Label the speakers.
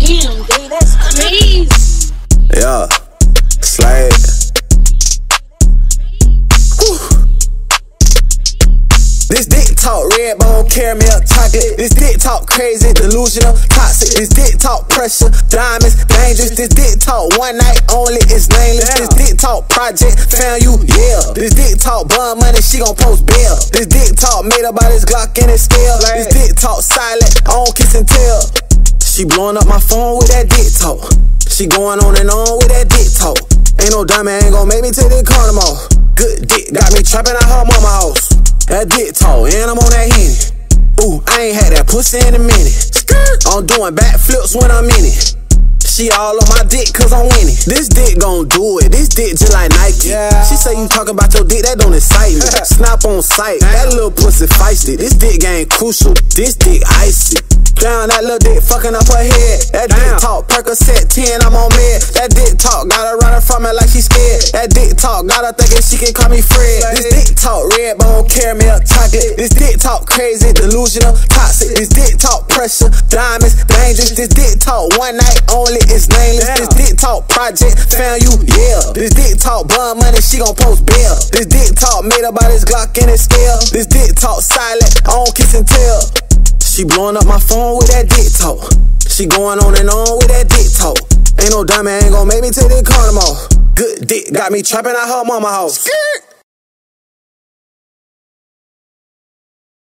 Speaker 1: Damn, dude, that's crazy.
Speaker 2: Yeah, Slade. This dick talk red bone, caramel chocolate. This dick talk crazy, delusional, toxic. This dick talk pressure, diamonds, dangerous. This dick talk one night only, it's nameless. This dick talk project, found you, yeah. This dick talk bun money, she gon' post bail. This dick talk made up by this Glock and his scale. This dick talk silent, I don't kiss and tell. She blowing up my phone with that dick talk. She going on and on with that dick talk. Ain't no diamond, ain't gon' make me take the carnival. Good dick, got me trapping at her mama house. That dick talk, and I'm on that Henny. Ooh, I ain't had that pussy in a minute. I'm doing backflips when I'm in it. She all on my dick cause I'm winning. This dick gon' do it, this dick just like Nike. She say you talking about your dick, that don't excite me. Snap on sight, that little pussy feisty. This dick ain't crucial, this dick icy. Down that little dick fucking up her head. That dick talk, Percocet 10, I'm on med. That dick talk, got her running from it like she scared. That dick talk, got her thinking she can call me Fred. This dick talk, red bone, caramel chocolate. This dick talk crazy, delusional, toxic. This dick talk pressure, diamonds, dangerous. This dick talk one night only, it's nameless. This dick talk project, found you, yeah. This dick talk bun money, she gon' post bail. This dick talk made up by this Glock and his scale. This dick talk silent, I don't kiss and tell. She blowing up my phone with that dick talk. She going on and on with that dick talk. Ain't no diamond, ain't gon' make me take the carnival. Good dick, got me trapping at her mama house.